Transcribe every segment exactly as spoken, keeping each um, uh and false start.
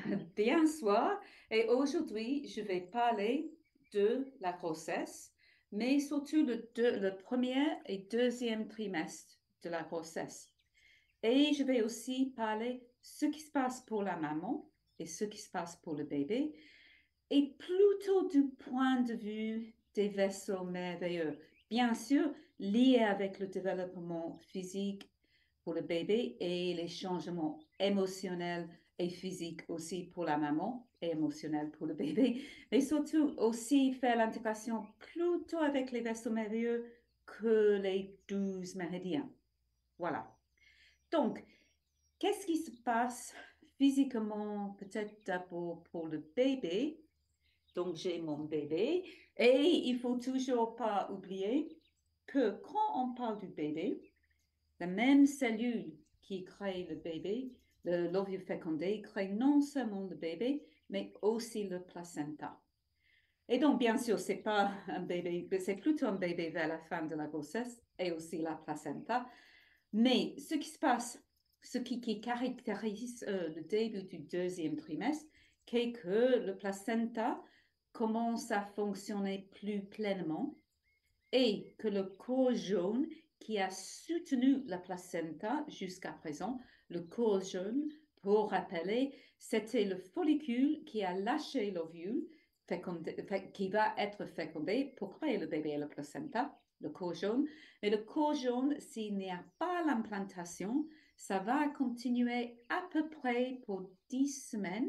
Bien soir. Et aujourd'hui, je vais parler de la grossesse, mais surtout le, deux- le premier et deuxième trimestre de la grossesse. Et je vais aussi parler ce qui se passe pour la maman et ce qui se passe pour le bébé, et plutôt du point de vue des vaisseaux merveilleux. Bien sûr, lié avec le développement physique pour le bébé et les changements émotionnels et physiques aussi pour la maman et émotionnels pour le bébé, mais surtout aussi faire l'intégration plutôt avec les vaisseaux merveilleux que les douze méridiens. Voilà. Donc, qu'est-ce qui se passe physiquement, peut-être d'abord pour le bébé? Donc, j'ai mon bébé et il faut toujours pas oublier que quand on parle du bébé, la même cellule qui crée le bébé, le l'ovule fécondé, crée non seulement le bébé, mais aussi le placenta. Et donc, bien sûr, c'est pas un bébé, c'est plutôt un bébé vers la fin de la grossesse et aussi la placenta. Mais ce qui se passe, ce qui, qui caractérise euh, le début du deuxième trimestre, c'est que le placenta commence à fonctionner plus pleinement et que le corps jaune qui a soutenu la placenta jusqu'à présent, le corps jaune, pour rappeler, c'était le follicule qui a lâché l'ovule fécondé- fé- qui va être fécondé pour créer le bébé et la placenta, le corps jaune. Mais le corps jaune, s'il n'y a pas l'implantation, ça va continuer à peu près pour dix semaines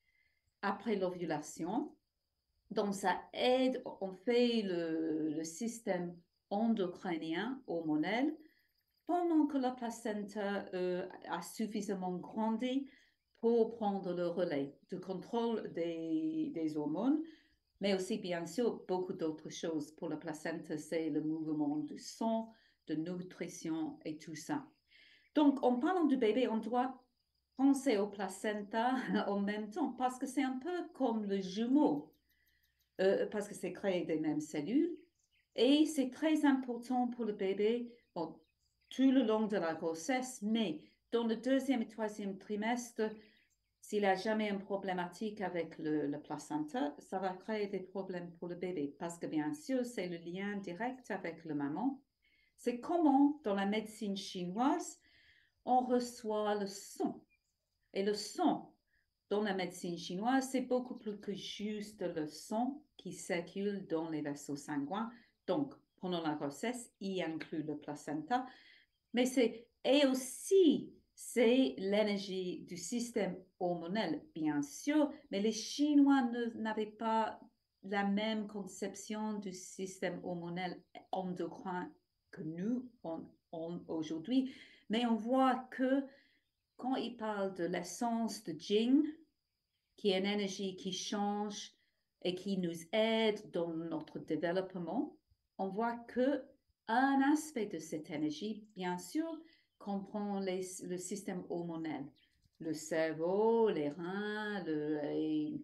après l'ovulation. Donc, ça aide, on fait le, le système endocrinien hormonal pendant que la placenta euh, a suffisamment grandi pour prendre le relais du contrôle des, des hormones, mais aussi, bien sûr, beaucoup d'autres choses. Pour la placenta, c'est le mouvement du sang, de nutrition et tout ça. Donc, en parlant du bébé, on doit penser au placenta en même temps parce que c'est un peu comme le jumeau euh, parce que c'est créé des mêmes cellules. Et c'est très important pour le bébé, bon, tout le long de la grossesse, mais dans le deuxième et troisième trimestre, s'il a jamais une problématique avec le, le placenta, ça va créer des problèmes pour le bébé, parce que bien sûr, c'est le lien direct avec le maman. C'est comment, dans la médecine chinoise, on reçoit le sang. Et le sang, dans la médecine chinoise, c'est beaucoup plus que juste le sang qui circule dans les vaisseaux sanguins. Donc, pendant la grossesse, il inclut le placenta, mais c'est et aussi c'est l'énergie du système hormonal, bien sûr, mais les Chinois n'avaient pas la même conception du système hormonal endocrin que nous on, on, aujourd'hui, mais on voit que quand ils parlent de l'essence de Jing, qui est une énergie qui change et qui nous aide dans notre développement, on voit que un aspect de cette énergie, bien sûr, comprend les, le système hormonal, le cerveau, les reins, le, et,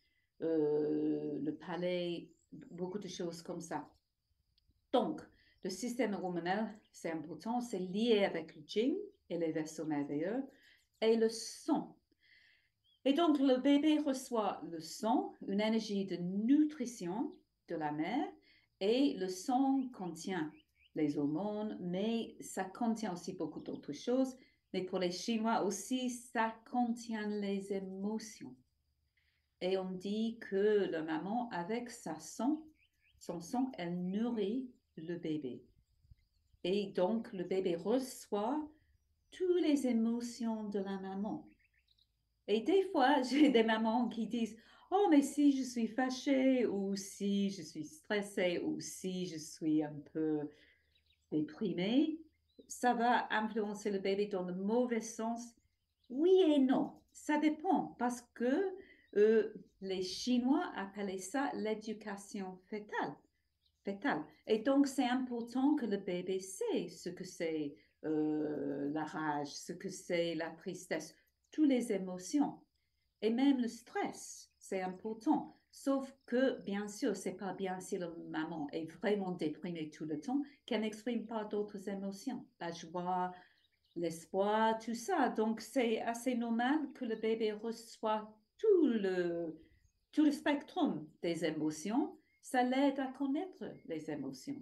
euh, le palais, beaucoup de choses comme ça. Donc, le système hormonal, c'est important, c'est lié avec le Jing et les vaisseaux merveilleux et le sang. Et donc, le bébé reçoit le sang, une énergie de nutrition de la mère, et le sang contient les hormones, mais ça contient aussi beaucoup d'autres choses. Mais pour les Chinois aussi, ça contient les émotions. Et on dit que la maman, avec sa sang, son sang, elle nourrit le bébé. Et donc, le bébé reçoit toutes les émotions de la maman. Et des fois, j'ai des mamans qui disent, oh, mais si je suis fâchée ou si je suis stressée ou si je suis un peu déprimée, ça va influencer le bébé dans le mauvais sens. Oui et non, ça dépend parce que euh, les Chinois appelaient ça l'éducation fétale. Fétale. Et donc, c'est important que le bébé sait ce que c'est euh, la rage, ce que c'est la tristesse, toutes les émotions. Et même le stress, c'est important. Sauf que, bien sûr, c'est pas bien si la maman est vraiment déprimée tout le temps, qu'elle n'exprime pas d'autres émotions, la joie, l'espoir, tout ça. Donc, c'est assez normal que le bébé reçoit tout le, tout le spectre des émotions. Ça l'aide à connaître les émotions.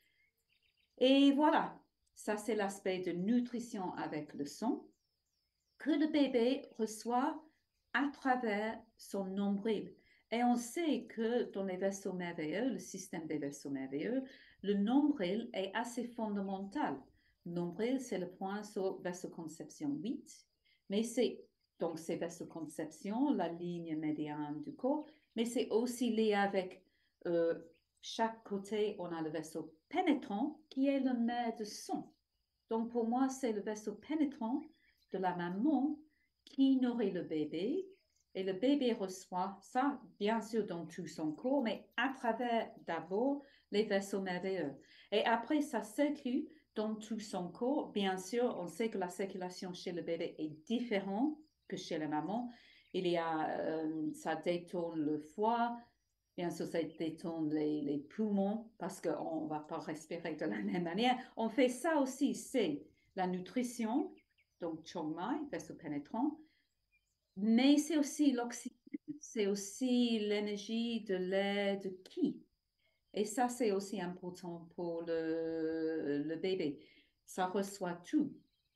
Et voilà, ça c'est l'aspect de nutrition avec le son que le bébé reçoit à travers son nombril. Et on sait que dans les vaisseaux merveilleux, le système des vaisseaux merveilleux, le nombril est assez fondamental. Le nombril, c'est le point sur vaisseau-conception huit, mais c'est donc c'est vaisseau-conception, la ligne médiane du corps, mais c'est aussi lié avec euh, chaque côté, on a le vaisseau pénétrant qui est le maître de son. Donc pour moi, c'est le vaisseau pénétrant de la maman qui nourrit le bébé et le bébé reçoit ça, bien sûr, dans tout son corps, mais à travers d'abord les vaisseaux merveilleux. Et après, ça circule dans tout son corps. Bien sûr, on sait que la circulation chez le bébé est différente que chez la maman. Il y a, euh, ça détourne le foie, bien sûr, ça détourne les, les poumons parce qu'on ne va pas respirer de la même manière. On fait ça aussi, c'est la nutrition, donc chongmai, vaisseau pénétrant, mais c'est aussi l'oxygène, c'est aussi l'énergie de l'air de qui. Et ça, c'est aussi important pour le, le bébé. Ça reçoit tout.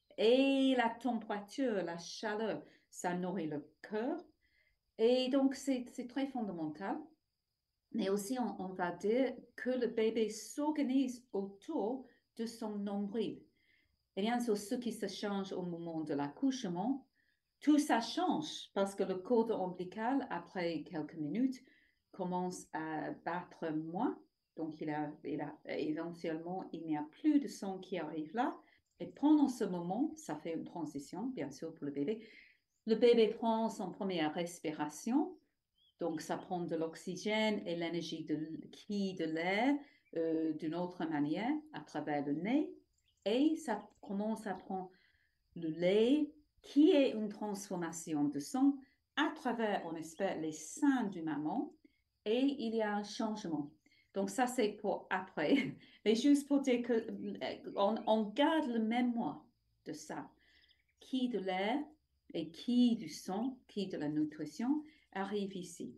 Et la température, la chaleur, ça nourrit le cœur. Et donc, c'est très fondamental. Mais aussi, on, on va dire que le bébé s'organise autour de son nombril. Et bien sûr, ce qui se change au moment de l'accouchement, tout ça change parce que le cordon ombilical, après quelques minutes, commence à battre moins. Donc, il a, il a, éventuellement, il n'y a plus de sang qui arrive là. Et pendant ce moment, ça fait une transition, bien sûr, pour le bébé. Le bébé prend son première respiration. Donc, ça prend de l'oxygène et l'énergie de, qui de l'air euh, d'une autre manière à travers le nez. Et ça commence à prendre le lait qui est une transformation de sang à travers, on espère, les seins du maman. Et il y a un changement. Donc, ça, c'est pour après. Mais juste pour dire qu'on on garde le mémoire de ça. Qui de l'air et qui du sang, qui de la nutrition arrive ici.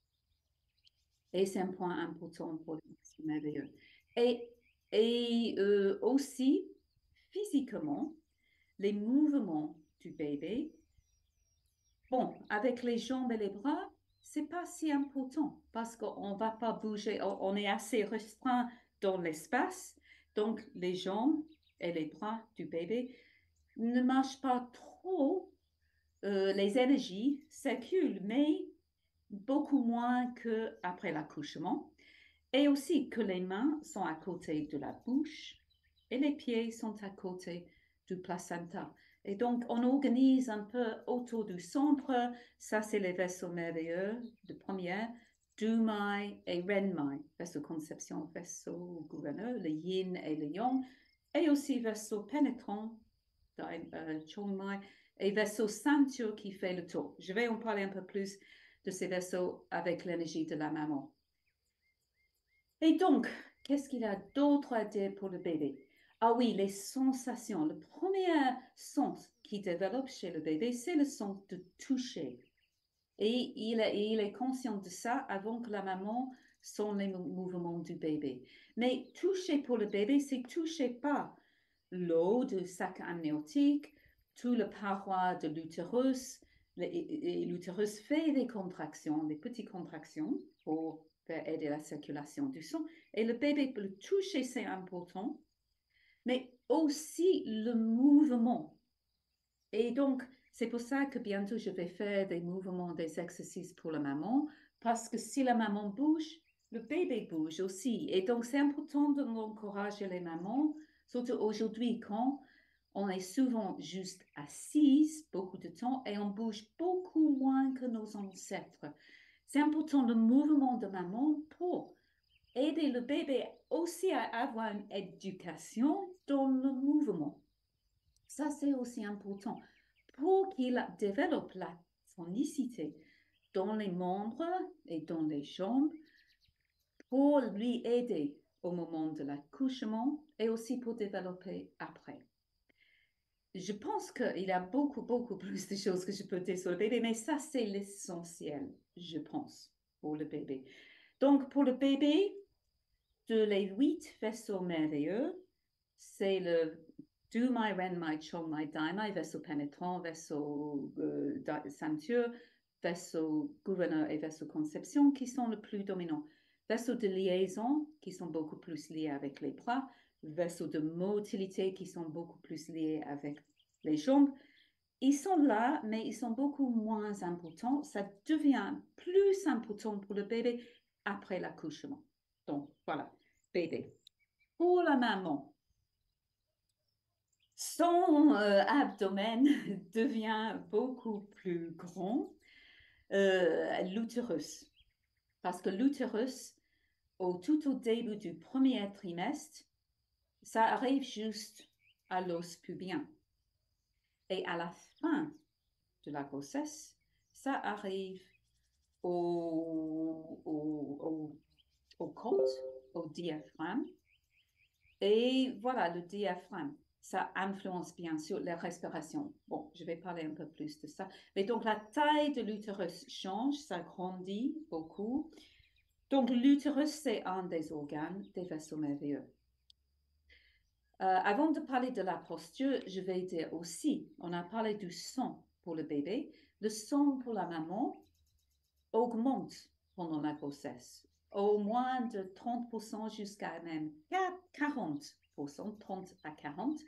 Et c'est un point important pour les vaisseaux merveilleux. Et, et euh, aussi, physiquement, les mouvements du bébé, bon, avec les jambes et les bras, c'est pas si important parce qu'on va pas bouger, on, on est assez restreint dans l'espace. Donc, les jambes et les bras du bébé ne marchent pas trop. Euh, les énergies circulent, mais beaucoup moins qu'après l'accouchement. Et aussi que les mains sont à côté de la bouche et les pieds sont à côté du placenta. Et donc, on organise un peu autour du centre. Ça, c'est les vaisseaux merveilleux de première, Dumai et Renmai, vaisseau conception, vaisseau gouverneur, le yin et le yang, et aussi vaisseau pénétrant, euh, Chongmai, et vaisseau ceinture qui fait le tour. Je vais en parler un peu plus de ces vaisseaux avec l'énergie de la maman. Et donc, qu'est-ce qu'il y a d'autre à dire pour le bébé? Ah oui, les sensations. Le premier sens qui développe chez le bébé, c'est le sens de toucher. Et il est, il est conscient de ça avant que la maman sent les mouvements du bébé. Mais toucher pour le bébé, c'est toucher pas l'eau du sac amniotique, tout le paroi de l'utérus. L'utérus fait des contractions, des petites contractions pour aider la circulation du sang. Et le bébé peut le toucher, c'est important, mais aussi le mouvement. Et donc, c'est pour ça que bientôt je vais faire des mouvements, des exercices pour la maman, parce que si la maman bouge, le bébé bouge aussi. Et donc, c'est important d'encourager les mamans, surtout aujourd'hui quand on est souvent juste assise beaucoup de temps et on bouge beaucoup moins que nos ancêtres. C'est important le mouvement de maman pour aider le bébé aussi à avoir une éducation dans le mouvement. Ça, c'est aussi important pour qu'il développe la phonicité dans les membres et dans les jambes pour lui aider au moment de l'accouchement et aussi pour développer après. je pense qu'il y a beaucoup, beaucoup plus de choses que je peux dire sur le bébé, mais ça, c'est l'essentiel, je pense, pour le bébé. Donc, pour le bébé, de les huit vaisseaux merveilleux, c'est le Du, My, Ren, My, Chong, My, Dai, My, vaisseau pénétrant, vaisseau euh, ceinture, vaisseau gouverneur et vaisseau conception qui sont le plus dominants. Vaisseaux de liaison qui sont beaucoup plus liés avec les bras, vaisseaux de motilité qui sont beaucoup plus liés avec les jambes. Ils sont là, mais ils sont beaucoup moins importants. Ça devient plus important pour le bébé après l'accouchement. Donc, voilà, bébé. Pour la maman, son euh, abdomen devient beaucoup plus grand, euh, l'utérus. Parce que l'utérus, au, tout au début du premier trimestre, ça arrive juste à l'os pubien. Et à la fin de la grossesse, ça arrive au, au, au, au côte, au diaphragme. Et voilà, le diaphragme, ça influence bien sûr la respiration. Bon, je vais parler un peu plus de ça. Mais donc, la taille de l'utérus change, ça grandit beaucoup. Donc, l'utérus, c'est un des organes des vaisseaux merveilleux. Euh, avant de parler de la posture, je vais dire aussi, on a parlé du sang pour le bébé. Le sang pour la maman augmente pendant la grossesse, au moins de trente pour cent jusqu'à même quarante pour cent, trente à quarante.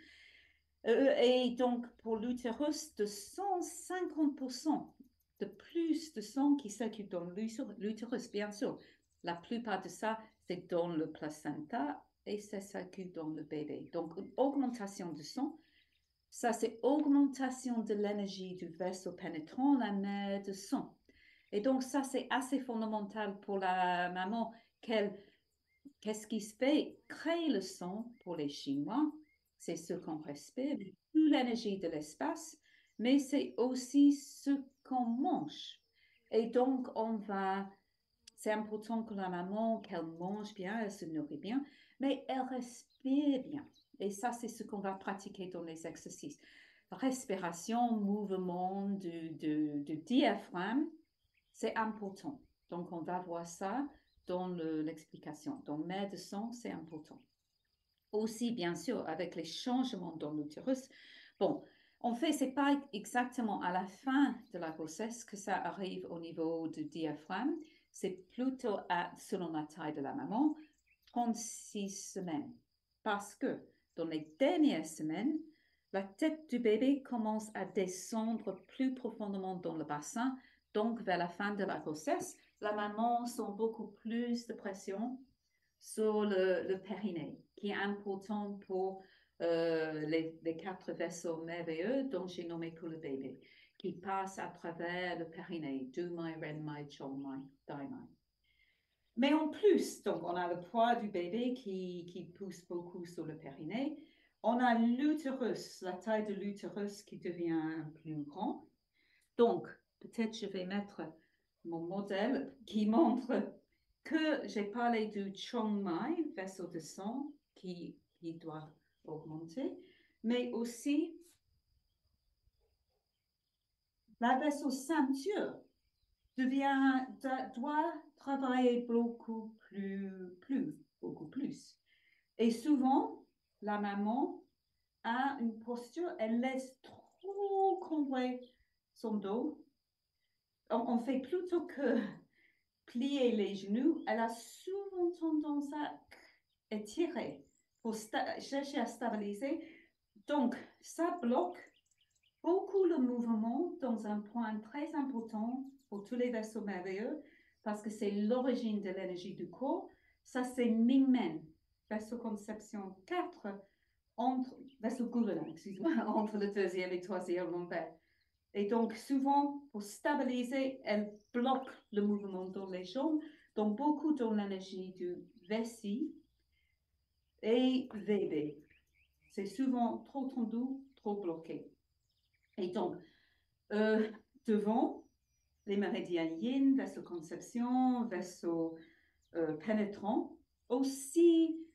Euh, et donc, pour l'utérus, de cent cinquante pour cent de plus de sang qui circule dans l'utérus, bien sûr. La plupart de ça, c'est dans le placenta et ça circule dans le bébé. Donc, une augmentation de sang, ça, c'est augmentation de l'énergie du vaisseau pénétrant, la mer de sang. Et donc, ça, c'est assez fondamental pour la maman. Qu'est-ce qui se fait? Créer le sang pour les Chinois, c'est ce qu'on respire, toute l'énergie de l'espace, mais c'est aussi ce qu'on mange. Et donc, on va, c'est important que la maman, qu'elle mange bien, elle se nourrit bien, mais elle respire bien. Et ça, c'est ce qu'on va pratiquer dans les exercices. Respiration, mouvement du, du, du diaphragme, c'est important. Donc, on va voir ça dans l'explication. Donc, mer de sang, c'est important. Aussi, bien sûr, avec les changements dans l'utérus. Bon, en fait, ce n'est pas exactement à la fin de la grossesse que ça arrive au niveau du diaphragme. C'est plutôt, à, selon la taille de la maman, trente-six semaines. Parce que dans les dernières semaines, la tête du bébé commence à descendre plus profondément dans le bassin. Donc, vers la fin de la grossesse, la maman sent beaucoup plus de pression sur le, le périnée, qui est important pour euh, les, les quatre vaisseaux merveilleux dont j'ai nommé pour le bébé, qui passent à travers le périnée, Du, My, Ren, My, Chong, My, Dai, My. Mais en plus, donc, on a le poids du bébé qui, qui pousse beaucoup sur le périnée. On a l'utérus, la taille de l'utérus qui devient plus grand. Donc, peut-être je vais mettre mon modèle qui montre que j'ai parlé du Chong Mai, vaisseau de sang, qui, qui doit augmenter, mais aussi la vaisseau ceinture devient, doit travailler beaucoup plus, plus, beaucoup plus. Et souvent, la maman a une posture, elle laisse trop combler son dos. On, on fait plutôt que plier les genoux, elle a souvent tendance à étirer pour chercher à stabiliser. Donc, ça bloque beaucoup le mouvement dans un point très important pour tous les vaisseaux merveilleux parce que c'est l'origine de l'énergie du corps. Ça, c'est Mingmen, vaisseau conception quatre, entre, vaisseau gouverneur, excuse-moi, entre le deuxième et le troisième lombaire. Et donc, souvent, pour stabiliser, elle bloque le mouvement dans les jambes, donc beaucoup dans l'énergie du vessie et V B. C'est souvent trop tendu, trop bloqué. Et donc, euh, devant, les méridiens yin, vaisseau conception, vaisseau euh, pénétrant, aussi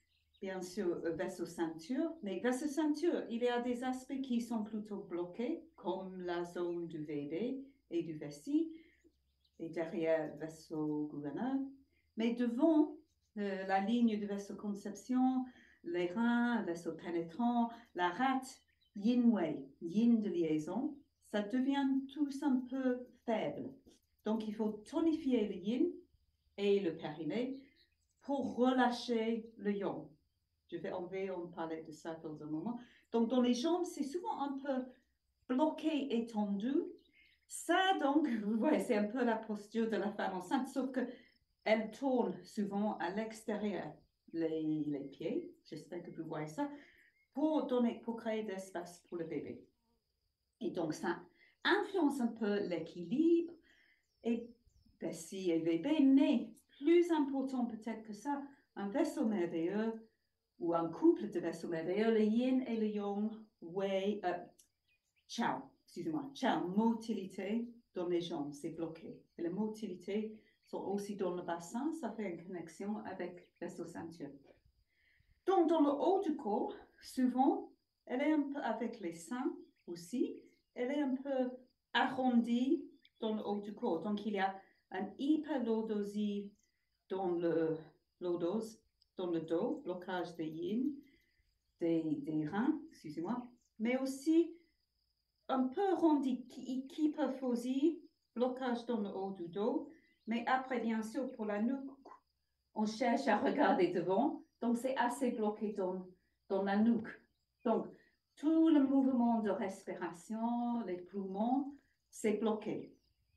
bien sûr, euh, vaisseau ceinture. Mais vaisseau ceinture, il y a des aspects qui sont plutôt bloqués, comme la zone du V B et du vessie, et derrière le vaisseau gouverneur. Mais devant euh, la ligne du vaisseau conception, les reins, le vaisseau pénétrant, la rate, yin-wei, yin de liaison, ça devient tous un peu faible. Donc, il faut tonifier le yin et le périnée pour relâcher le yang. Je vais enlever, on parlait de ça dans un moment. Donc, dans les jambes, c'est souvent un peu bloqué et tendu. Ça, donc, vous voyez, c'est un peu la posture de la femme enceinte, sauf qu'elle tourne souvent à l'extérieur les, les pieds. J'espère que vous voyez ça, pour donner, pour créer de l'espace pour le bébé. Et donc, ça influence un peu l'équilibre et vessie et bébé, mais plus important peut-être que ça, un vaisseau merveilleux ou un couple de vaisseaux merveilleux, le yin et le yang, wei, euh, ciao, excusez-moi, ciao, motilité dans les jambes, c'est bloqué. Et la motilité sont aussi dans le bassin, ça fait une connexion avec le vaisseau ceinture. Donc, dans le haut du corps, souvent, elle est un peu avec les seins aussi, elle est un peu arrondie dans le haut du corps. Donc, il y a un hyperlordosie dans le lordose, dans le dos, blocage des yin, des, des reins, excusez-moi, mais aussi un peu arrondi, kyphophosie, blocage dans le haut du dos. Mais après, bien sûr, pour la nuque, on cherche à regarder devant, donc c'est assez bloqué dans, dans la nuque. Donc, tout le mouvement de respiration, les poumons, c'est bloqué.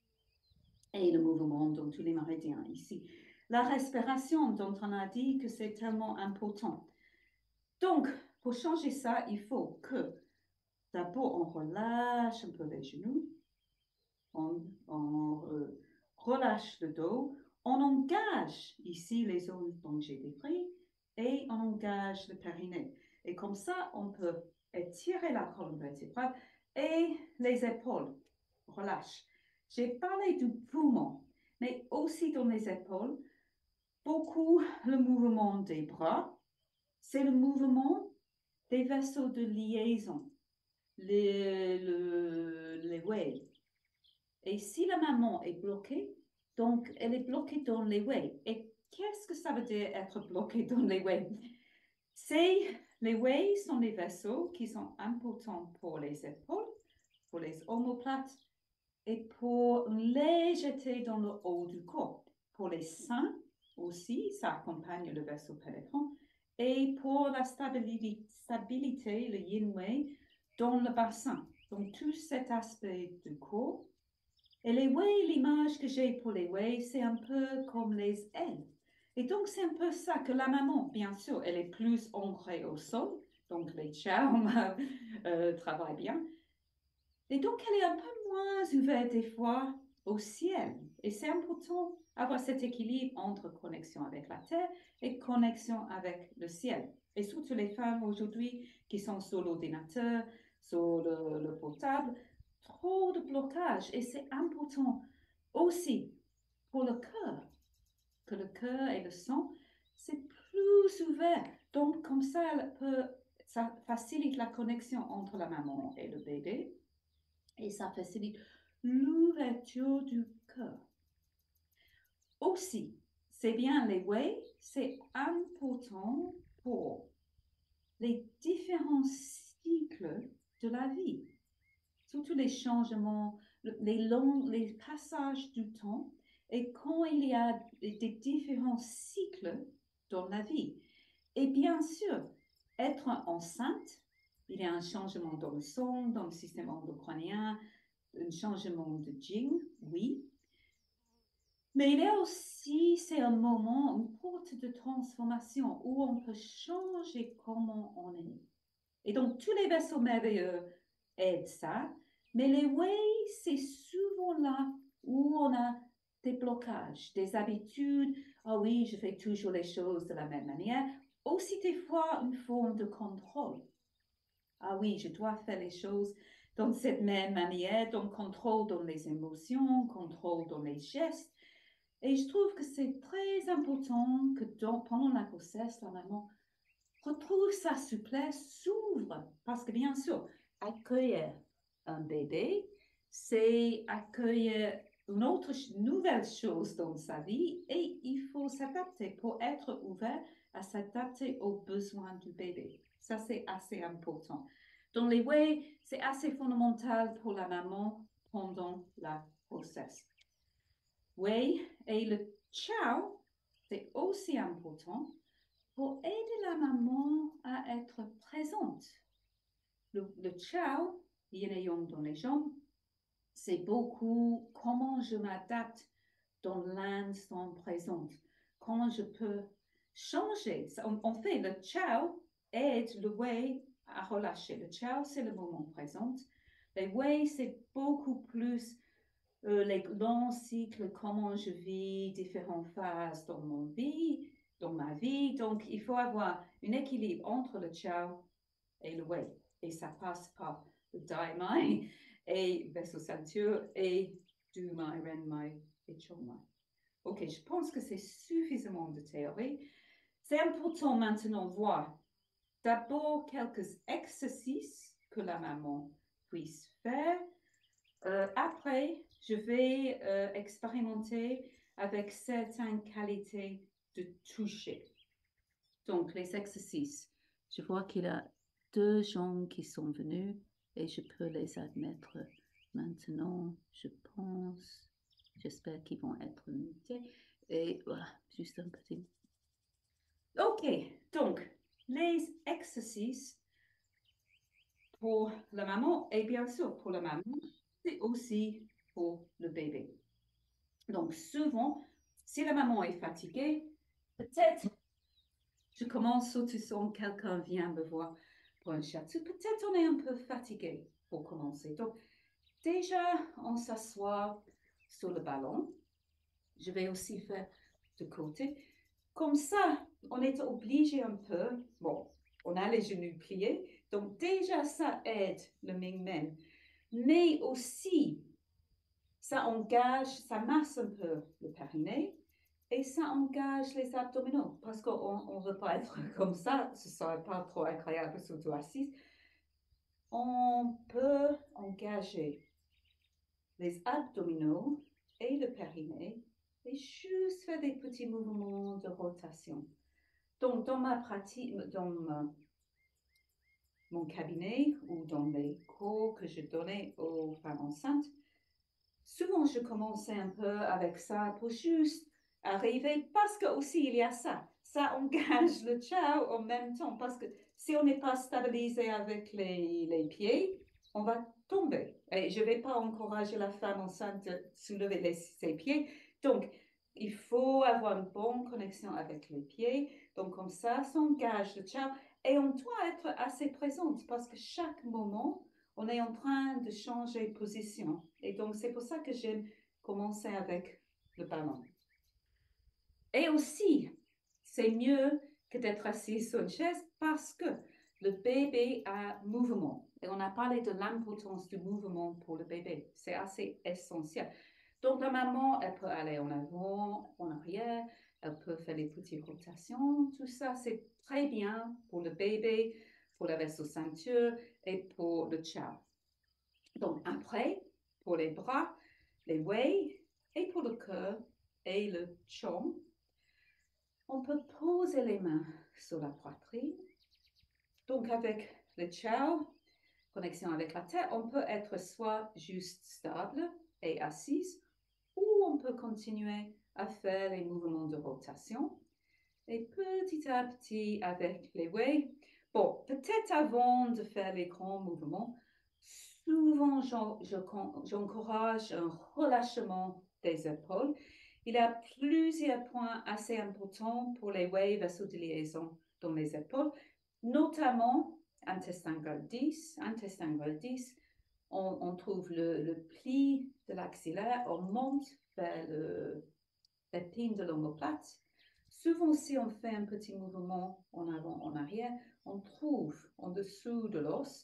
Et le mouvement dans tous les méridiens ici. La respiration dont on a dit que c'est tellement important. Donc, pour changer ça, il faut que d'abord on relâche un peu les genoux, on, on euh, relâche le dos, on engage ici les zones dont j'ai décrit et on engage le périnée. Et comme ça, on peut étirer la colonne vertébrale et les épaules. Relâche. J'ai parlé du poumon, mais aussi dans les épaules, beaucoup le mouvement des bras, c'est le mouvement des vaisseaux de liaison, les, le, les wei. Et si la maman est bloquée, donc elle est bloquée dans les wei. Et qu'est-ce que ça veut dire être bloquée dans les wei? C'est, les wei sont les vaisseaux qui sont importants pour les épaules, pour les omoplates et pour les jeter dans le haut du corps. Pour les seins aussi, ça accompagne le vaisseau pénétrant. Et pour la stabilité, stabilité le yin-wei, dans le bassin. Donc, tout cet aspect du corps. Et les wei, l'image que j'ai pour les wei, c'est un peu comme les ailes. Et donc, c'est un peu ça que la maman, bien sûr, elle est plus ancrée au sol. Donc, les charmes euh, travaillent bien. Et donc, elle est un peu moins ouverte des fois au ciel. Et c'est important d'avoir cet équilibre entre connexion avec la terre et connexion avec le ciel. Et surtout les femmes aujourd'hui qui sont sur l'ordinateur, sur le, le portable, trop de blocage. Et c'est important aussi pour le cœur, que le cœur et le sang, c'est plus ouvert. Donc, comme ça, elle peut, ça facilite la connexion entre la maman et le bébé. Et ça facilite l'ouverture du cœur. Aussi, c'est bien les wei, c'est important pour les différents cycles de la vie, surtout les changements, les longs, les passages du temps et quand il y a des différents cycles dans la vie. Et bien sûr, être enceinte, il y a un changement dans le sang, dans le système endocrinien, un changement de Jing, oui. Mais il y a aussi, c'est un moment, une porte de transformation où on peut changer comment on est. Et donc, tous les vaisseaux merveilleux aident ça. Mais les wei, c'est souvent là où on a des blocages, des habitudes. Ah oh oui, je fais toujours les choses de la même manière. Aussi, des fois, une forme de contrôle. Ah oui, je dois faire les choses dans cette même manière, donc contrôle dans les émotions, contrôle dans les gestes. Et je trouve que c'est très important que dans, pendant la grossesse, la maman retrouve sa souplesse, s'ouvre. Parce que bien sûr, accueillir un bébé, c'est accueillir une autre nouvelle chose dans sa vie et il faut s'adapter pour être ouvert à s'adapter aux besoins du bébé. Ça, c'est assez important. Dans les ways, c'est assez fondamental pour la maman pendant la grossesse. Oui, et le ciao, c'est aussi important pour aider la maman à être présente. Le, le ciao, yin et yang dans les jambes, c'est beaucoup comment je m'adapte dans l'instant présent, comment je peux changer. En, en fait, le ciao aide le way à relâcher. Le ciao, c'est le moment présent. Le way, c'est beaucoup plus euh, les longs cycles, comment je vis différentes phases dans mon vie, dans ma vie. Donc, il faut avoir un équilibre entre le ciao et le way. Et ça passe par le dai mai et vaisseau ceinture et du mai, ren mai et chon mai. Ok, je pense que c'est suffisamment de théorie. C'est important maintenant de voir d'abord quelques exercices que la maman puisse faire. Euh, après, je vais euh, expérimenter avec certaines qualités de toucher. Donc, les exercices. Je vois qu'il y a deux gens qui sont venus et je peux les admettre maintenant, je pense. J'espère qu'ils vont être mutés. Et voilà, juste un petit. Ok, donc, les exercices pour la maman et bien sûr pour la maman, c'est aussi pour le bébé. Donc, souvent, si la maman est fatiguée, peut-être je commence surtout si quelqu'un vient me voir pour un shiatsu. Peut-être on est un peu fatigué pour commencer. Donc, déjà, on s'assoit sur le ballon. Je vais aussi faire de côté. Comme ça, on est obligé un peu. Bon, on a les genoux pliés. Donc, déjà, ça aide le Mingmen. Mais aussi, ça engage, ça masse un peu le périnée et ça engage les abdominaux parce qu'on ne veut pas être comme ça, ce ne serait pas trop agréable, surtout assise. On peut engager les abdominaux et le périnée et juste faire des petits mouvements de rotation. Donc, dans ma pratique, dans ma, mon cabinet ou dans les cours que je donnais aux femmes enceintes, souvent, je commençais un peu avec ça pour juste arriver, parce que aussi il y a ça. Ça engage le ciao en même temps, parce que si on n'est pas stabilisé avec les, les pieds, on va tomber. Et je ne vais pas encourager la femme enceinte de soulever les, ses pieds. Donc, il faut avoir une bonne connexion avec les pieds. Donc, comme ça, ça engage le ciao. Et on doit être assez présente, parce que chaque moment, on est en train de changer de position. Et donc, c'est pour ça que j'aime commencer avec le ballon. Et aussi, c'est mieux que d'être assis sur une chaise parce que le bébé a mouvement. Et on a parlé de l'importance du mouvement pour le bébé. C'est assez essentiel. Donc, la maman, elle peut aller en avant, en arrière, elle peut faire les petites rotations. Tout ça, c'est très bien pour le bébé, pour la vaisseau ceinture et pour le ciao. Donc, après, pour les bras, les wei, et pour le cœur et le chong, on peut poser les mains sur la poitrine. Donc, avec le ciao, connexion avec la tête, on peut être soit juste stable et assise, ou on peut continuer à faire les mouvements de rotation. Et petit à petit, avec les wei, bon, peut-être avant de faire les grands mouvements, souvent j'encourage un relâchement des épaules. Il y a plusieurs points assez importants pour les wei vaisseaux de liaison dans les épaules, notamment intestin grade dix. Intestin grade dix, on, on trouve le, le pli de l'axillaire, on monte vers l'épine de l'omoplate. Souvent, si on fait un petit mouvement en avant, en arrière, on trouve en dessous de l'os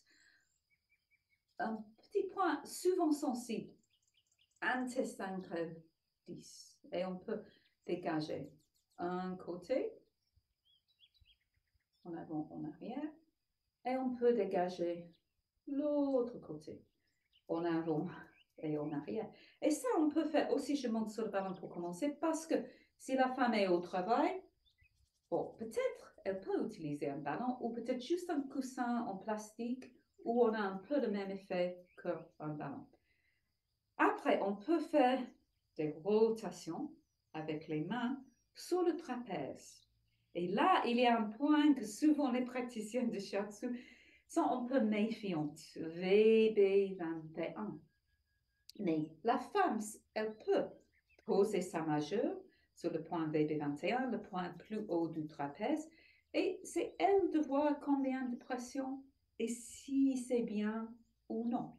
un petit point souvent sensible, intestin grade dix. Et on peut dégager un côté. On a avant, en arrière. Et on peut dégager l'autre côté, en avant et en arrière. Et ça, on peut faire aussi, je monte sur le ballon pour commencer, parce que si la femme est au travail, bon, peut-être elle peut utiliser un ballon ou peut-être juste un coussin en plastique où on a un peu le même effet qu'un ballon. Après, on peut faire des rotations avec les mains sur le trapèze. Et là, il y a un point que souvent les praticiens de shiatsu sont un peu méfiantes. V B vingt et un. Mais la femme, elle peut poser sa majeure sur le point V B vingt et un, le point plus haut du trapèze, et c'est elle de voir combien de pression et si c'est bien ou non.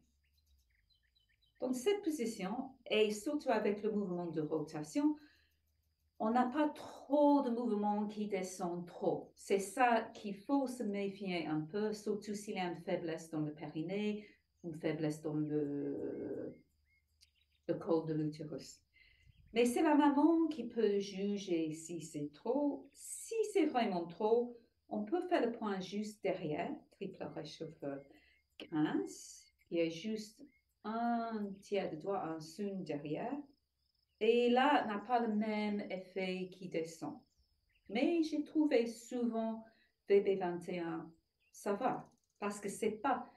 Dans cette position, et surtout avec le mouvement de rotation, on n'a pas trop de mouvements qui descendent trop. C'est ça qu'il faut se méfier un peu, surtout s'il y a une faiblesse dans le périnée, une faiblesse dans le, le col de l'utérus. Mais c'est la maman qui peut juger si c'est trop. Si c'est vraiment trop, on peut faire le point juste derrière, triple réchauffeur quinze, qui est juste un tiers de doigt, un zoom derrière. Et là, n'a pas le même effet qui descend. Mais j'ai trouvé souvent V B vingt et un, ça va, parce que c'est pas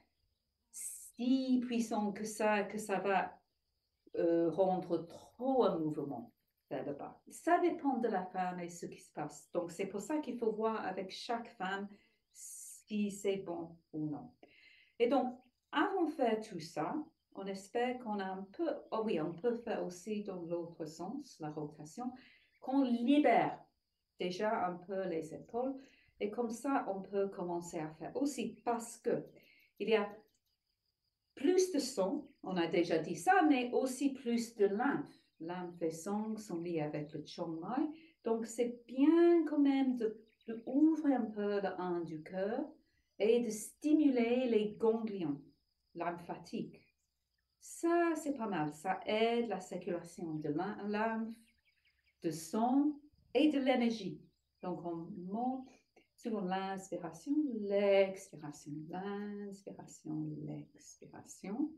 si puissant que ça, que ça va euh, rendre trop un mouvement vers le bas. Ça dépend de la femme et ce qui se passe. Donc, c'est pour ça qu'il faut voir avec chaque femme si c'est bon ou non. Et donc, avant de faire tout ça, on espère qu'on a un peu, oh oui, on peut faire aussi dans l'autre sens, la rotation, qu'on libère déjà un peu les épaules. Et comme ça, on peut commencer à faire aussi parce que il y a plus de sang, on a déjà dit ça, mais aussi plus de lymphe. Lymphe et sang sont liés avec le Chong Mai. Donc, c'est bien quand même de, de ouvrir un peu le un du cœur et de stimuler les ganglions lymphatiques. Ça, c'est pas mal. Ça aide la circulation de lymphe, de sang et de l'énergie. Donc, on monte sur l'inspiration, l'expiration, l'inspiration, l'expiration.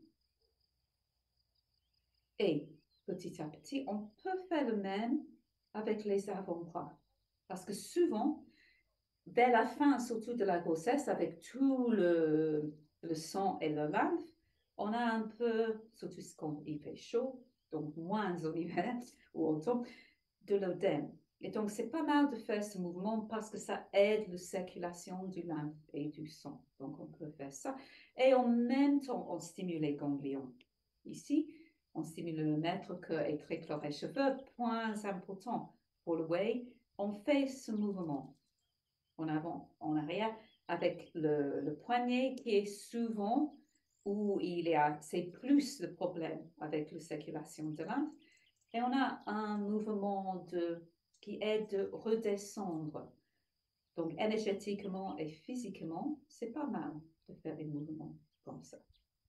Et petit à petit, on peut faire le même avec les avant-bras. Parce que souvent, dès la fin, surtout de la grossesse, avec tout le, le sang et le lymphe, on a un peu, surtout quand il fait chaud, donc moins en hiver ou automne, de l'œdème. Et donc, c'est pas mal de faire ce mouvement parce que ça aide la circulation du lymphe et du sang. Donc, on peut faire ça. Et en même temps, on stimule les ganglions. Ici, on stimule le maître cœur et triple réchauffeur. Point important pour le wei, on fait ce mouvement en avant, en arrière, avec le, le poignet qui est souvent où il y a, c'est plus le problème avec la circulation de lymphe. Et on a un mouvement de, qui aide de redescendre. Donc, énergétiquement et physiquement, c'est pas mal de faire des mouvements comme ça.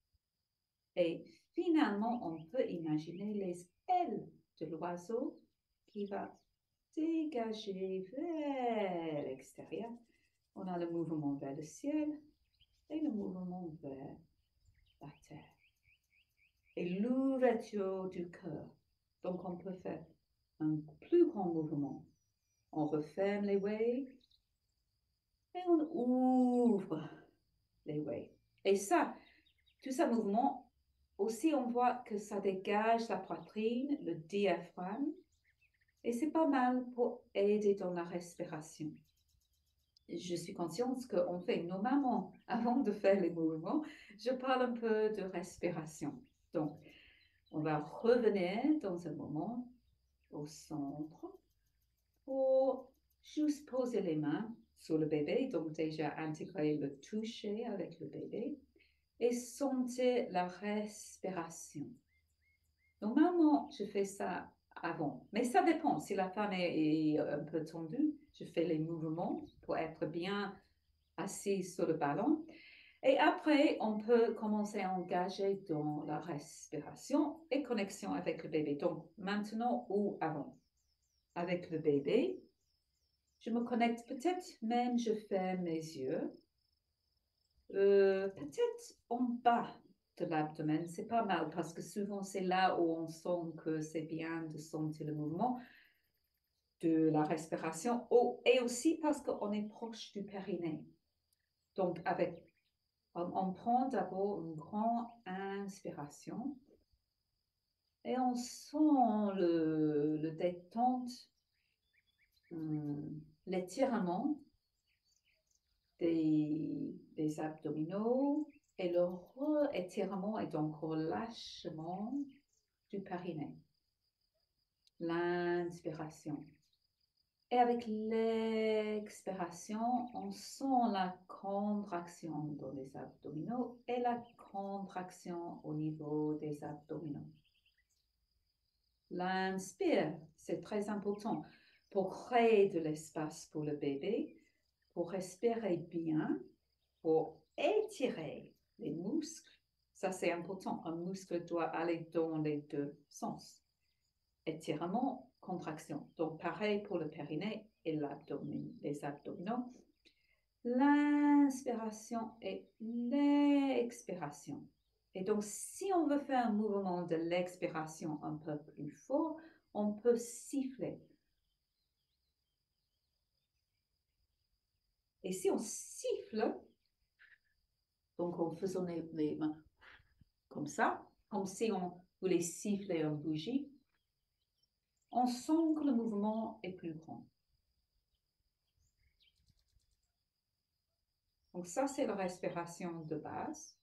Et finalement, on peut imaginer les ailes de l'oiseau qui va dégager vers l'extérieur. On a le mouvement vers le ciel et le mouvement vers la terre. Et l'ouverture du cœur. Donc, on peut faire un plus grand mouvement. On referme les wei et on ouvre les wei. Et ça, tout ce mouvement, aussi on voit que ça dégage la poitrine, le diaphragme, et c'est pas mal pour aider dans la respiration. Je suis consciente qu'on fait normalement, avant de faire les mouvements, je parle un peu de respiration. Donc, on va revenir dans un moment au centre pour juste poser les mains sur le bébé, donc déjà intégrer le toucher avec le bébé et sentir la respiration. Normalement, je fais ça avant, mais ça dépend. Si la femme est, est un peu tendue, je fais les mouvements pour être bien assis sur le ballon. Et après, on peut commencer à engager dans la respiration et connexion avec le bébé. Donc, maintenant ou avant. Avec le bébé, Je me connecte peut-être même, je ferme mes yeux. Euh, peut-être en bas de l'abdomen, c'est pas mal parce que souvent c'est là où on sent que c'est bien de sentir le mouvement de la respiration oh, et aussi parce qu'on est proche du périnée. Donc, avec, on, on prend d'abord une grande inspiration et on sent le, le détente, hum, l'étirement des, des abdominaux et le re-étirement et donc relâchement du périnée. L'inspiration. Et avec l'expiration, on sent la contraction dans les abdominaux et la contraction au niveau des abdominaux. L'inspire, c'est très important pour créer de l'espace pour le bébé, pour respirer bien, pour étirer les muscles. Ça, c'est important. Un muscle doit aller dans les deux sens. Étirement, contraction. Donc, pareil pour le périnée et l'abdomen, les abdominaux. L'inspiration et l'expiration. Et donc, si on veut faire un mouvement de l'expiration un peu plus fort, on peut siffler. Et si on siffle, donc en faisant les, les mains comme ça, comme si on voulait siffler une bougie, on sent que le mouvement est plus grand. Donc ça, c'est la respiration de base.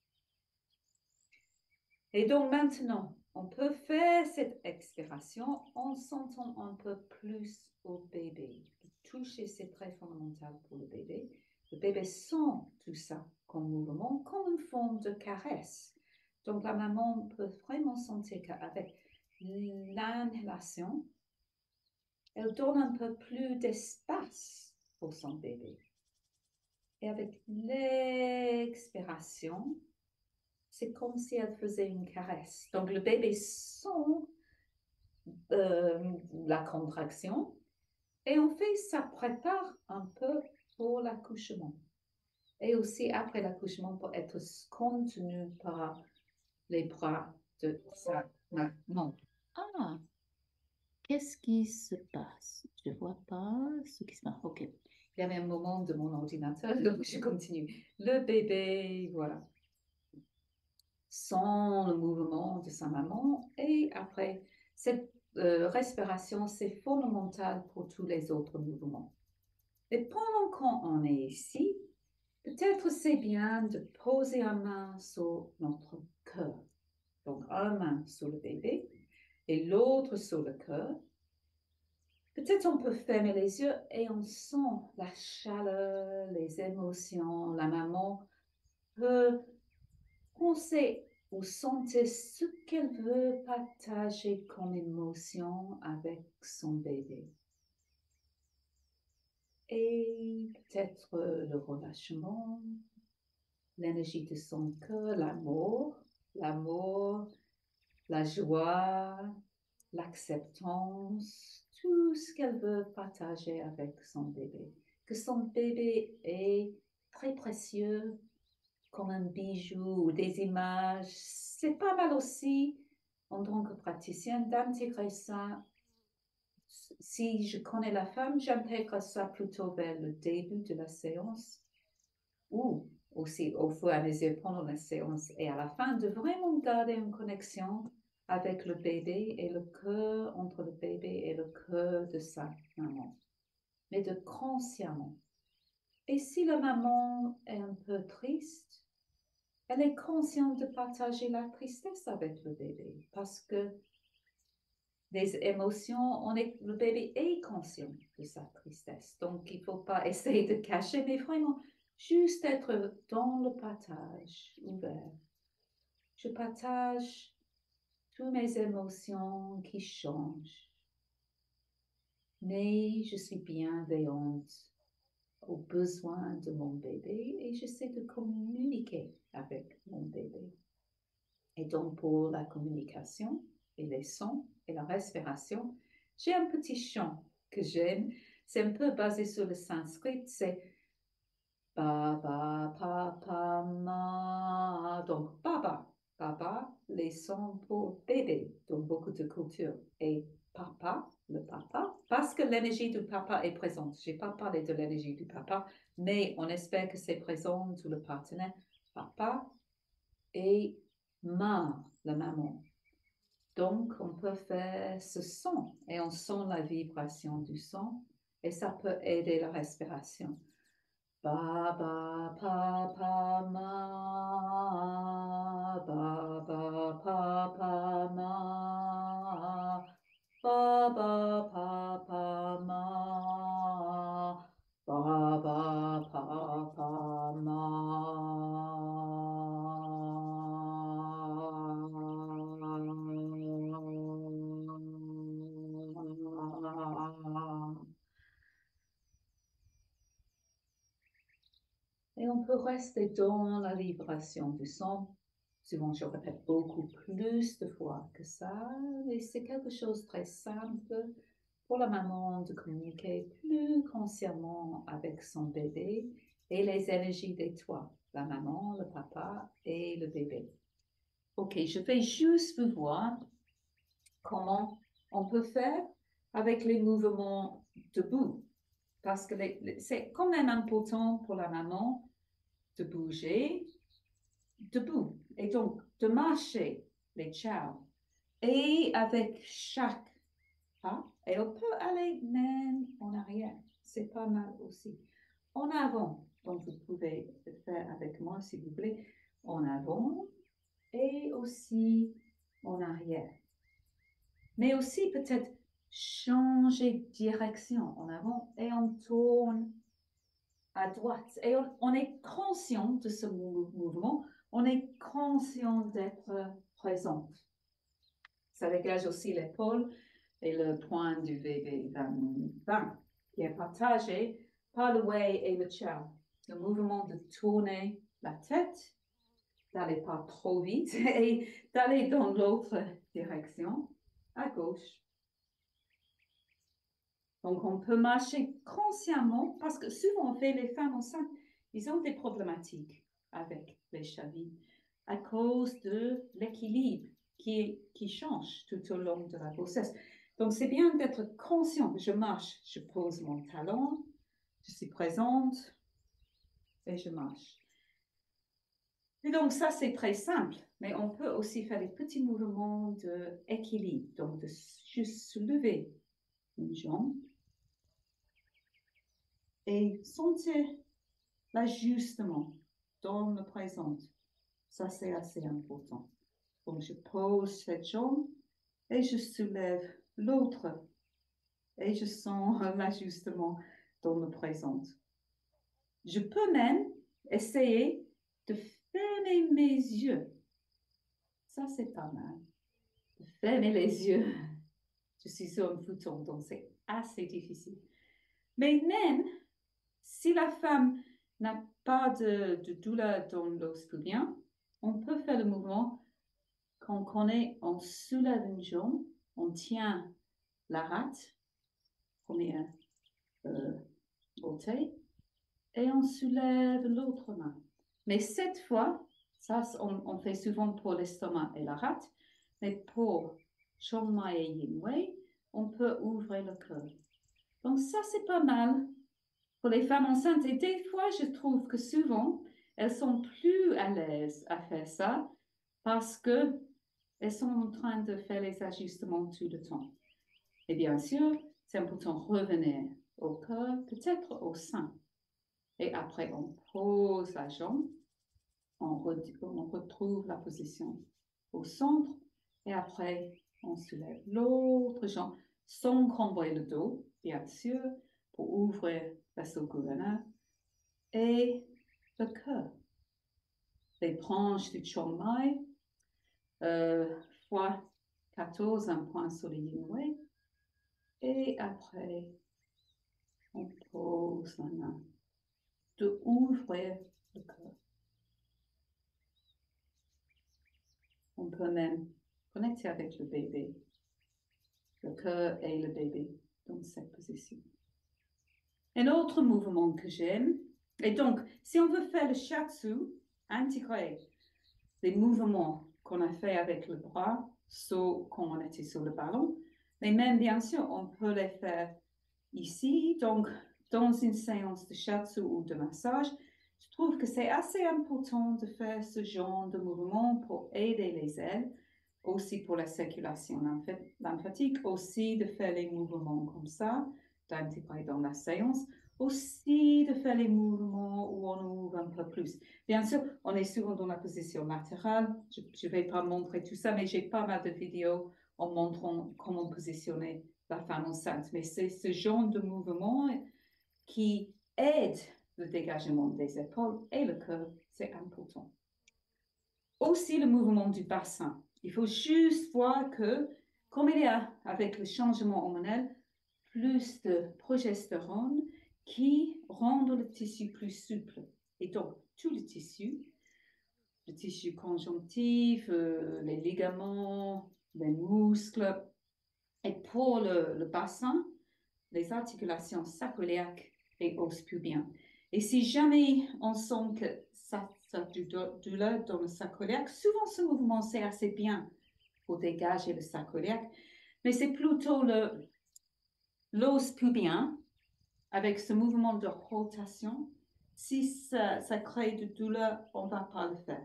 Et donc maintenant, on peut faire cette expiration en sentant un peu plus au bébé. Toucher, c'est très fondamental pour le bébé. Le bébé sent tout ça comme mouvement, comme une forme de caresse. Donc la maman peut vraiment sentir qu'avec l'inhalation, elle donne un peu plus d'espace pour son bébé. Et avec l'expiration, c'est comme si elle faisait une caresse. Donc le bébé sent euh, la contraction et en fait, ça prépare un peu pour l'accouchement. Et aussi après l'accouchement pour être contenu par les bras de sa maman. Ah, qu'est-ce qui se passe? Je vois pas ce qui se passe. Ok. Il y avait un moment de mon ordinateur, donc je continue. Le bébé, voilà, sent le mouvement de sa maman et après, cette euh, respiration, c'est fondamental pour tous les autres mouvements. Et pendant qu'on est ici, peut-être c'est bien de poser une main sur notre cœur. Donc, une main sur le bébé et l'autre sur le cœur. Peut-être on peut fermer les yeux et on sent la chaleur, les émotions. La maman peut penser ou sentir ce qu'elle veut partager comme émotion avec son bébé. Et peut-être le relâchement, l'énergie de son cœur, l'amour, l'amour, la joie, l'acceptance, tout ce qu'elle veut partager avec son bébé. Que son bébé est très précieux, comme un bijou ou des images. C'est pas mal aussi, en tant que praticienne, d'intégrer ça. Si je connais la femme, j'intègre ça plutôt vers le début de la séance ou aussi au fur et à mesure pendant la séance et à la fin, de vraiment garder une connexion avec le bébé et le cœur entre le bébé et le cœur de sa maman, mais de consciemment. Et si la maman est un peu triste, elle est consciente de partager la tristesse avec le bébé parce que les émotions, on est, le bébé est conscient de sa tristesse. Donc, il ne faut pas essayer de cacher, mais vraiment juste être dans le partage ouvert. Je partage toutes mes émotions qui changent, mais je suis bienveillante aux besoins de mon bébé et j'essaie de communiquer avec mon bébé. Et donc, pour la communication et les sons et la respiration, j'ai un petit chant que j'aime. c'est un peu basé sur le sanskrit, c'est Baba, papa, ma. Donc, baba, baba, les sons pour bébé dans beaucoup de cultures. Et papa, le papa, parce que l'énergie du papa est présente. Je n'ai pas parlé de l'énergie du papa, mais on espère que c'est présent sur le partenaire. Papa et ma, la maman. Donc, on peut faire ce son et on sent la vibration du son et ça peut aider la respiration. Baba, papa, ma, baba, papa, ma, baba, papa, ma, baba, papa, ma. Et on peut rester dans la vibration du son. Souvent, je répète beaucoup plus de fois que ça, mais c'est quelque chose de très simple pour la maman de communiquer plus consciemment avec son bébé et les énergies des trois, la maman, le papa et le bébé. Ok, je vais juste vous voir comment on peut faire avec les mouvements debout, parce que c'est quand même important pour la maman de bouger debout et donc de marcher les chows. Et avec chaque pas, et on peut aller même en arrière, c'est pas mal aussi. En avant, donc vous pouvez le faire avec moi si vous voulez, en avant et aussi en arrière. Mais aussi peut-être changer de direction en avant et on tourne à droite. Et on, on est conscient de ce mou- mouvement, on est conscient d'être présent. Ça dégage aussi l'épaule et le point du bébé vingt, qui est partagé par le way et le chow. Le mouvement de tourner la tête, d'aller pas trop vite et d'aller dans l'autre direction, à gauche. Donc, on peut marcher consciemment parce que souvent, on fait les femmes enceintes, ils ont des problématiques avec les chevilles à cause de l'équilibre qui, qui change tout au long de la grossesse. Donc, c'est bien d'être conscient. Je marche, je pose mon talon, je suis présente et je marche. Et donc, ça, c'est très simple, mais on peut aussi faire des petits mouvements d'équilibre. Donc, de juste lever une jambe et sentir l'ajustement dans le présent. Ça, c'est assez important. Donc, je pose cette jambe et je soulève l'autre et je sens l'ajustement dans le présent. Je peux même essayer de fermer mes yeux. Ça, c'est pas mal. De fermer les yeux. Je suis sur un futon, donc c'est assez difficile. Mais même si la femme n'a pas de, de douleur dans l'os pubien, on peut faire le mouvement qu'on connaît, on soulève une jambe, on tient la rate, première euh, orteil, et on soulève l'autre main. Mais cette fois, ça on, on fait souvent pour l'estomac et la rate, mais pour Chong Mai et Yin Wei, on peut ouvrir le cœur. Donc ça, c'est pas mal pour les femmes enceintes. Et des fois, je trouve que souvent, elles sont plus à l'aise à faire ça parce qu'elles sont en train de faire les ajustements tout le temps. Et bien sûr, c'est important de revenir au cœur, peut-être au sein. Et après, on pose la jambe, on, re on retrouve la position au centre, et après, on soulève l'autre jambe sans renvoyer le dos, bien sûr, pour ouvrir la gouverneur et le cœur. Les branches du Chong Mai, euh, fois quatorze, un point sur le Yin Wei, et après, on pose la main de ouvrir le cœur. On peut même connecter avec le bébé, le cœur et le bébé dans cette position. Un autre mouvement que j'aime, et donc, si on veut faire le shiatsu, intégrer les mouvements qu'on a fait avec le bras, saut quand on était sur le ballon, mais même bien sûr, on peut les faire ici, donc dans une séance de shiatsu ou de massage. Je trouve que c'est assez important de faire ce genre de mouvement pour aider les ailes, aussi pour la circulation lymphatique, aussi de faire les mouvements comme ça, d'intégrer dans la séance, aussi de faire les mouvements où on ouvre un peu plus. Bien sûr, on est souvent dans la position latérale. Je ne vais pas montrer tout ça, mais j'ai pas mal de vidéos en montrant comment positionner la femme enceinte. Mais c'est ce genre de mouvement qui aide le dégagement des épaules et le cœur. C'est important. Aussi le mouvement du bassin. Il faut juste voir que, comme il y a avec le changement hormonal, plus de progestérone qui rend le tissu plus souple. Et donc, tout le tissu, le tissu conjonctif, euh, les ligaments, les muscles. Et pour le, le bassin, les articulations sacroiliaques et os pubien. Et si jamais on sent que ça, ça du douleur dans le sacroiliaque, souvent ce mouvement c'est assez bien pour dégager le sacroiliaque, mais c'est plutôt le l'os pubien avec ce mouvement de rotation. Si ça, ça crée de douleur, on ne va pas le faire.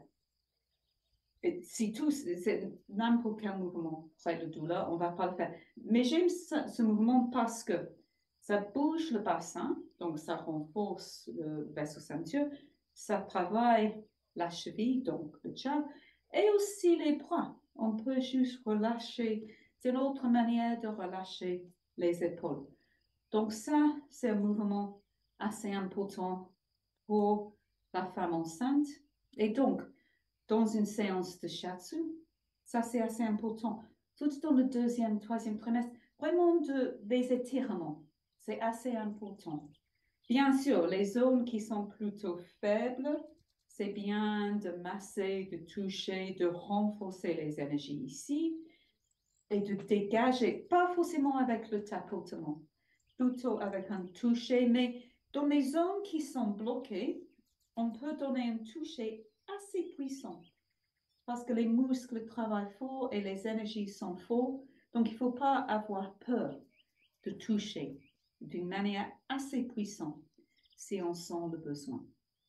Et si tout, c'est n'importe quel mouvement crée de douleur, on ne va pas le faire. Mais j'aime ce, ce mouvement parce que ça bouge le bassin, donc ça renforce le vaisseau ceinture, ça travaille la cheville, donc le tchal, et aussi les bras. On peut juste relâcher, c'est une autre manière de relâcher les épaules. Donc ça, c'est un mouvement assez important pour la femme enceinte. Et donc, dans une séance de shiatsu, ça c'est assez important. Tout dans le deuxième, troisième trimestre, vraiment de, des étirements, c'est assez important. Bien sûr, les zones qui sont plutôt faibles, c'est bien de masser, de toucher, de renforcer les énergies ici et de dégager, pas forcément avec le tapotement, plutôt avec un toucher, mais dans les zones qui sont bloquées, on peut donner un toucher assez puissant parce que les muscles travaillent fort et les énergies sont fortes. Donc, il ne faut pas avoir peur de toucher d'une manière assez puissante si on sent le besoin.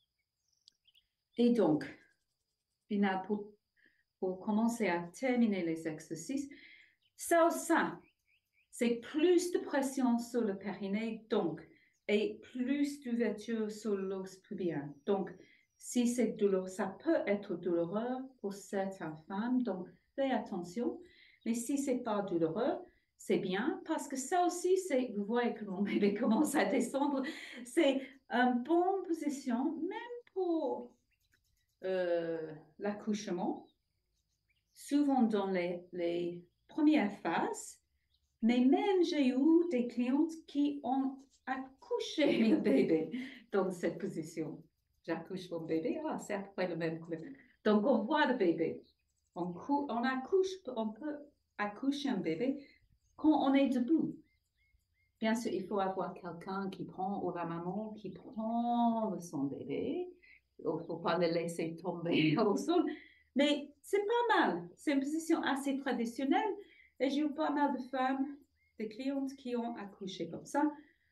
Et donc, final, pour, pour commencer à terminer les exercices, ça, ça, c'est plus de pression sur le périnée, donc, et plus d'ouverture sur l'os pubien. Donc, si c'est douloureux, ça peut être douloureux pour certaines femmes, donc faites attention. Mais si c'est pas douloureux, c'est bien parce que ça aussi, c'est, vous voyez que mon bébé commence à descendre, c'est une bonne position, même pour euh, l'accouchement, souvent dans les, les premières phases. Mais même j'ai eu des clientes qui ont accouché le bébé dans cette position. J'accouche mon bébé, ah, c'est à peu près le même clip. Donc, on voit le bébé. On, cou on accouche, on peut accoucher un bébé quand on est debout. Bien sûr, il faut avoir quelqu'un qui prend, ou la maman qui prend son bébé. Il ne faut pas le laisser tomber au sol. Mais c'est pas mal. C'est une position assez traditionnelle. Et j'ai eu pas mal de femmes, des clientes qui ont accouché comme ça.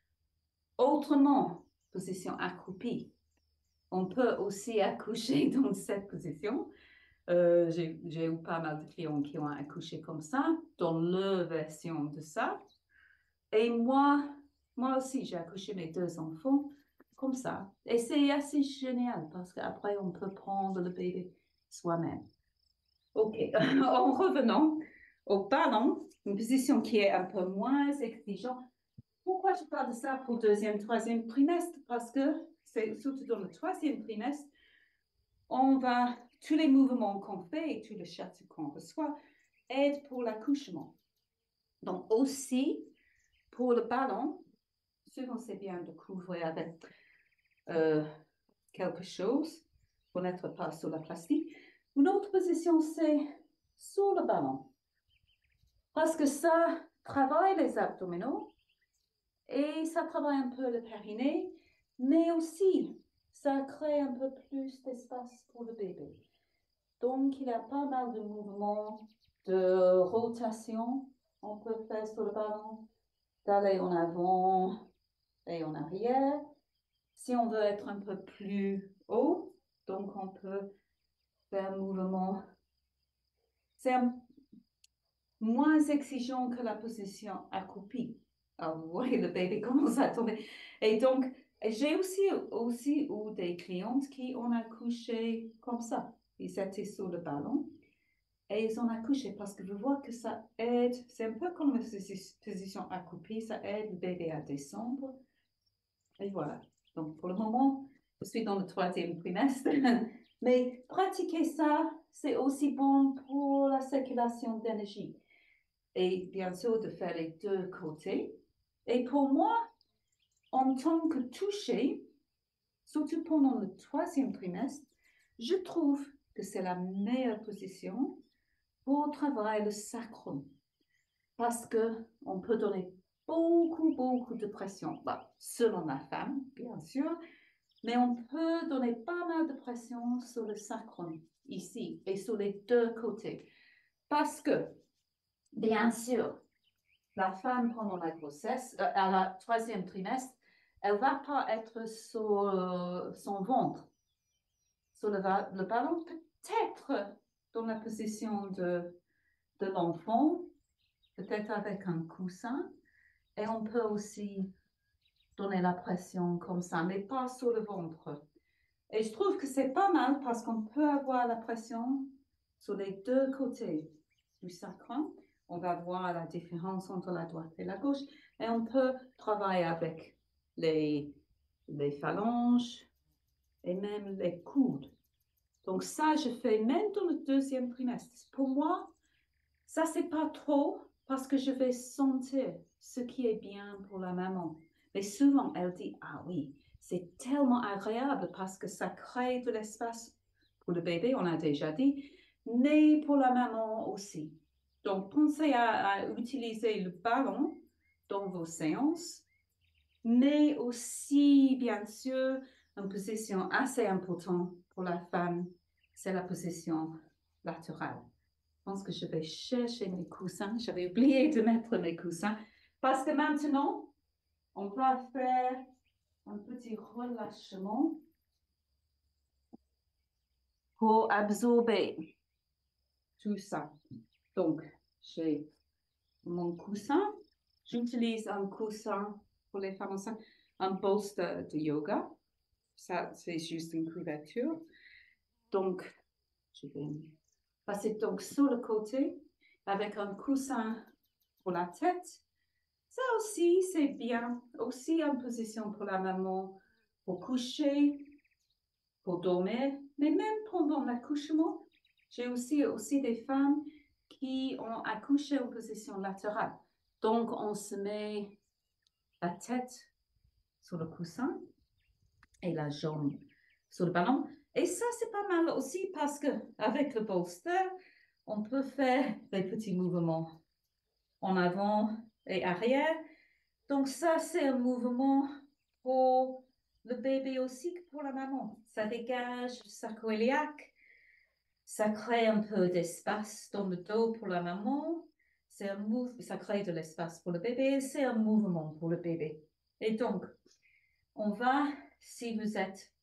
Autrement, position accroupie. On peut aussi accoucher dans cette position. Euh, j'ai eu pas mal de clients qui ont accouché comme ça, dans leur version de ça. Et moi, moi aussi, j'ai accouché mes deux enfants comme ça. Et c'est assez génial parce qu'après, on peut prendre le bébé soi-même. OK, en revenant au ballon, une position qui est un peu moins exigeante. Pourquoi je parle de ça pour le deuxième, troisième trimestre? Parce que c'est surtout dans le troisième trimestre, on va, tous les mouvements qu'on fait et tous les shiatsu qu'on reçoit aident pour l'accouchement. Donc aussi, pour le ballon, souvent c'est bien de couvrir avec euh, quelque chose pour n'être pas sur la plastique. Une autre position, c'est sur le ballon. Parce que ça travaille les abdominaux Et ça travaille un peu le périnée, mais aussi, ça crée un peu plus d'espace pour le bébé. Donc, il y a pas mal de mouvements, de rotation. On peut faire sur le ballon, d'aller en avant et en arrière. Si on veut être un peu plus haut, donc on peut faire un mouvement. C'est un- moins exigeant que la position accroupie. Alors, vous voyez, le bébé commence à tomber. Et donc, j'ai aussi, aussi eu des clientes qui ont accouché comme ça. Ils étaient sur le ballon et ils ont accouché parce que je vois que ça aide. C'est un peu comme une position accroupie, ça aide le bébé à descendre. Et voilà. Donc, pour le moment, je suis dans le troisième trimestre. Mais pratiquer ça, c'est aussi bon pour la circulation d'énergie. Et bien sûr, de faire les deux côtés. Et pour moi, en tant que toucher, surtout pendant le troisième trimestre, je trouve que c'est la meilleure position pour travailler le sacrum. Parce qu'on peut donner beaucoup, beaucoup de pression. Bah, selon la femme, bien sûr. Mais on peut donner pas mal de pression sur le sacrum ici et sur les deux côtés. Parce que, bien sûr, la femme pendant la grossesse, euh, à la troisième trimestre, elle ne va pas être sur euh, son ventre, sur le, le ballon, peut-être dans la position de, de l'enfant, peut-être avec un coussin, et on peut aussi donner la pression comme ça, mais pas sur le ventre. Et je trouve que c'est pas mal parce qu'on peut avoir la pression sur les deux côtés du sacrum. On va voir la différence entre la droite et la gauche. Et on peut travailler avec les, les phalanges et même les coudes. Donc ça, je fais même dans le deuxième trimestre. Pour moi, ça, c'est pas trop parce que je vais sentir ce qui est bien pour la maman. Mais souvent, elle dit, ah oui, c'est tellement agréable parce que ça crée de l'espace pour le bébé, on a déjà dit, mais pour la maman aussi. Donc, pensez à, à utiliser le ballon dans vos séances, mais aussi, bien sûr, une position assez importante pour la femme, c'est la position latérale. Je pense que je vais chercher mes coussins. J'avais oublié de mettre mes coussins. Parce que maintenant, on va faire un petit relâchement pour absorber tout ça. Donc, j'ai mon coussin. J'utilise un coussin pour les femmes enceintes, un bolster de yoga. Ça, c'est juste une couverture. Donc, je vais passer donc sur le côté avec un coussin pour la tête. Ça aussi, c'est bien. Aussi en position pour la maman, pour coucher, pour dormir, mais même pendant l'accouchement. J'ai aussi, aussi des femmes qui ont accouché en position latérale. Donc, on se met la tête sur le coussin et la jambe sur le ballon. Et ça, c'est pas mal aussi parce que avec le bolster, on peut faire des petits mouvements en avant et arrière. Donc ça, c'est un mouvement pour le bébé aussi que pour la maman. Ça dégage le sacro-iliaque, ça crée un peu d'espace dans le dos pour la maman. C'est un mouvement, ça crée de l'espace pour le bébé, c'est un mouvement pour le bébé. Et donc, on va, si vous êtes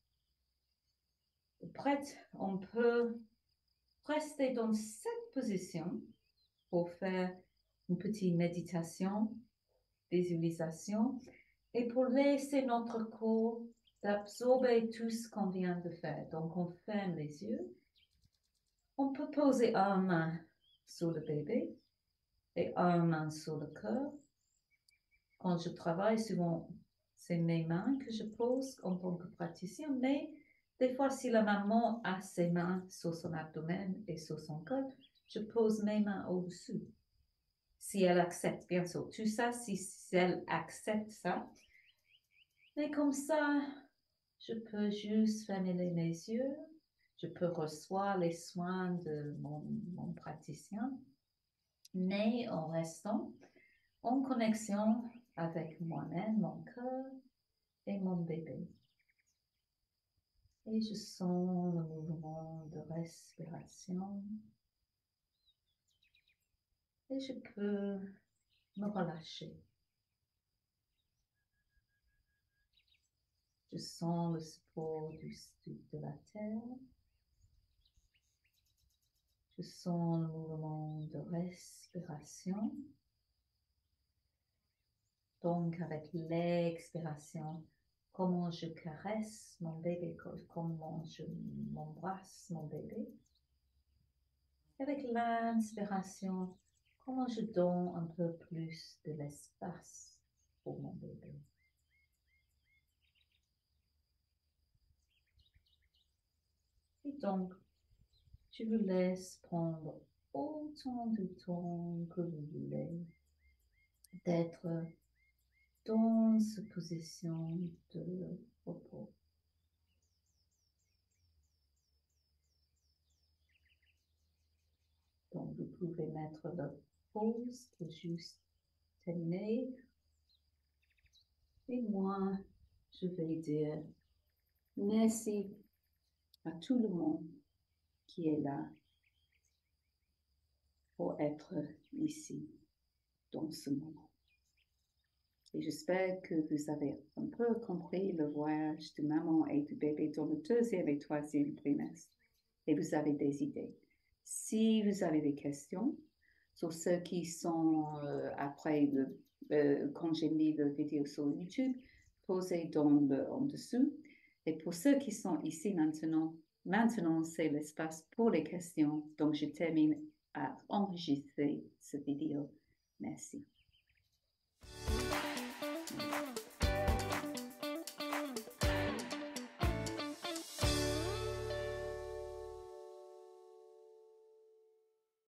prête, on peut rester dans cette position pour faire une petite méditation, visualisation. Et pour laisser notre corps d'absorber tout ce qu'on vient de faire. Donc, on ferme les yeux. On peut poser une main sur le bébé et une main sur le cœur. Quand je travaille, souvent, c'est mes mains que je pose en tant que praticien, mais des fois, si la maman a ses mains sur son abdomen et sur son cœur, je pose mes mains au-dessus. Si elle accepte, bien sûr. Tout ça, si, si elle accepte ça. Mais comme ça, je peux juste fermer mes yeux. Je peux recevoir les soins de mon, mon praticien, mais en restant en connexion avec moi-même, mon cœur et mon bébé. Et je sens le mouvement de respiration. Et je peux me relâcher. Je sens le support du, de la terre. Je sens le mouvement de respiration. Donc, avec l'expiration, comment je caresse mon bébé, comment je m'embrasse mon bébé. Avec l'inspiration, comment je donne un peu plus de l'espace pour mon bébé. Et donc, je vous laisse prendre autant de temps que vous voulez d'être dans cette position de repos. Donc, vous pouvez mettre la pause pour juste terminer. Et moi, je vais dire merci à tout le monde qui est là pour être ici dans ce moment. Et j'espère que vous avez un peu compris le voyage de maman et du bébé dans le deuxième et troisième trimestre. Et vous avez des idées. Si vous avez des questions sur ceux qui sont euh, après le, euh, quand j'ai mis la vidéo sur YouTube, posez dans le en dessous. Et pour ceux qui sont ici maintenant, maintenant c'est l'espace pour les questions. Donc je termine à enregistrer cette vidéo. Merci.